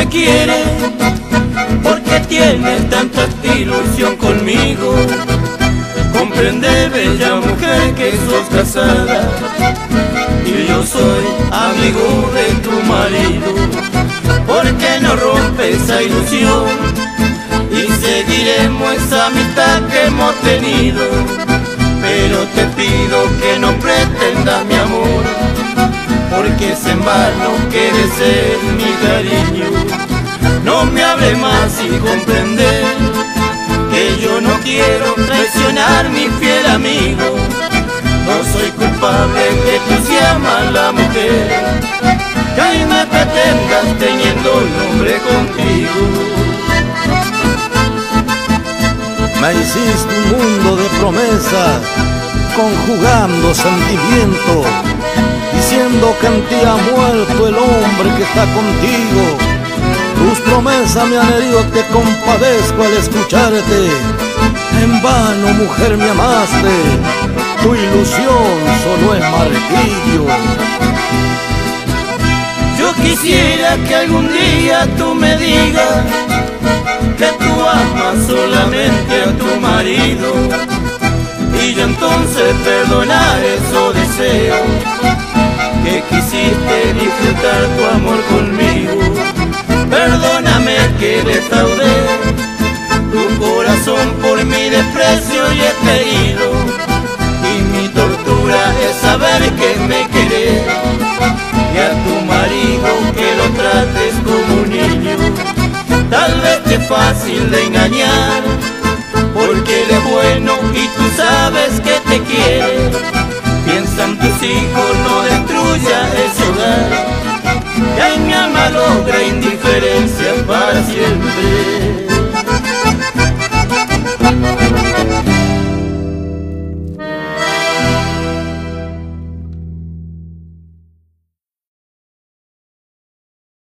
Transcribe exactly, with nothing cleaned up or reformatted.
quiere, porque tiene tanta ilusión conmigo. Comprende, bella mujer, que sos casada y yo soy amigo de tu marido. ¿Por qué no rompes esa ilusión y seguiremos esa amistad que hemos tenido? Pero te pido que no pretendas mi amor, porque es en vano que desees mi cariño. No me hables más y comprender que yo no quiero traicionar mi fiel amigo. No soy culpable que tú seas mala mujer, que ahí me pretendas teniendo un hombre contigo. Me hiciste un mundo de promesas, conjugando sentimientos, diciendo que en ti ha muerto el hombre que está contigo. Tus promesas me han herido, te compadezco al escucharte. En vano, mujer, me amaste, tu ilusión solo es martirio. Yo quisiera que algún día tú me digas que tú amas solamente a tu marido, y yo entonces perdonar esos deseos que quisiste disfrutar tu amor conmigo. Perdóname que defraudé tu corazón por mi desprecio y he querido, y mi tortura es saber que me querés, y a tu marido que lo trates como un niño. Tal vez te es fácil de engañar, porque él es bueno y tú sabes que te quiere. Piensa en tus hijos, no destruya ese hogar, que en mi alma logra indiferencia para siempre.